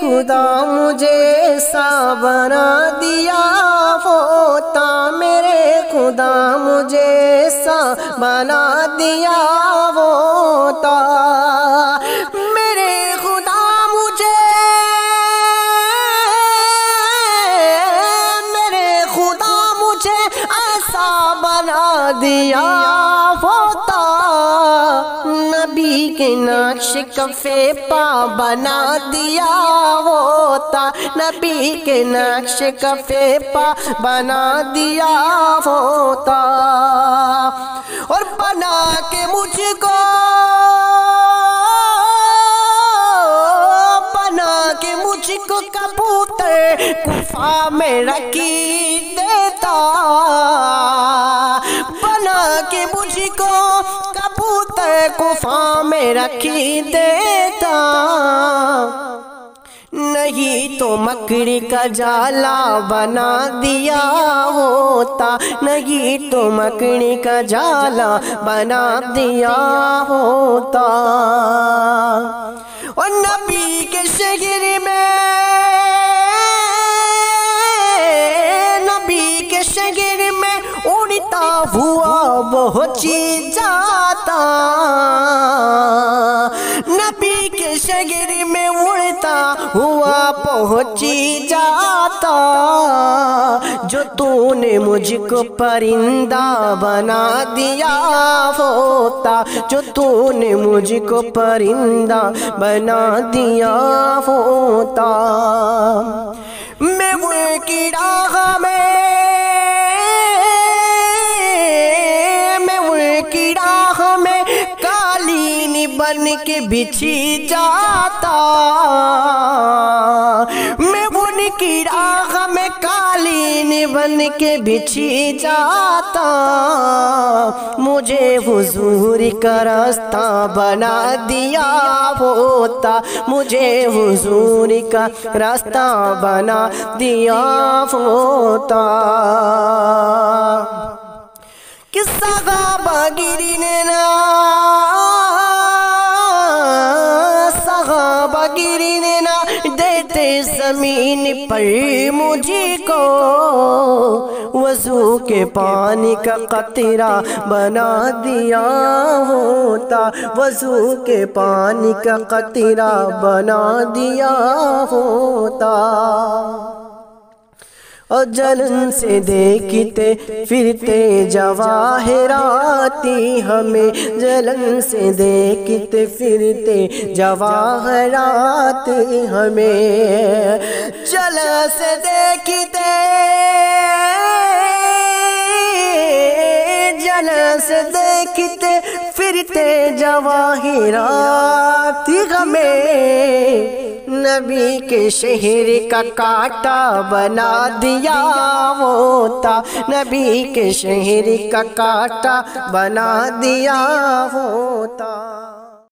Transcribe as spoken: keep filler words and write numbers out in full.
خدا مجھے ایسا بنا دیا ہوتا، میرے خدا مجھے ایسا بنا دیا ہوتا، میرے خدا مجھے میرے خدا مجھے ایسا بنا دیا ہوتا، نبی کے نقش کفے پا بنا دیا ہوتا، نبی کے نقش کفے پا بنا دیا ہوتا، اور بنا کے مجھ کو بنا کے مجھ کو کبوتر کفا میں رکھی دیتا، بنا کے مجھ کو کبوتر کفا میں رکھی دیتا، نہیں تو مکڑی کا جالا بنا دیا ہوتا، نہیں تو مکڑی کا جالا بنا دیا ہوتا، اور نبی کے شہر میں نبی کے شہر میں اڑتا ہوا پہنچ جاتا، نبی کے شہر میں اڑتا ہوا پہنچ جاتا، جو تو نے مجھ کو پرندہ بنا دیا ہوتا، جو تو نے مجھ کو پرندہ بنا دیا ہوتا، میں وہ کی راہ میں میں وہ کی راہ میں قالین بن کے بچھی جاتا، میں ان کی راہ میں قالین بن کے بچھی جاتا، مجھے حضور کا راستہ بنا دیا ہوتا، مجھے حضور کا راستہ بنا دیا ہوتا، کہ صحابہ گرین نا صحابہ گرین نا دیتے زمین پر مجھے کو، وضو کے پانی کا قطرہ بنا دیا ہوتا، وضو کے پانی کا قطرہ بنا دیا ہوتا، اور جلن سے دیکھتے پھرتے جواہراتی ہمیں، جلن سے دیکھتے پھرتے جواہراتی ہمیں، جلن سے دیکھتے جلن سے دیکھتے پھرتے جواہراتی ہمیں، نبی کے شہر کا کانٹا بنا دیا ہوتا، نبی کے شہر کا کانٹا بنا دیا ہوتا۔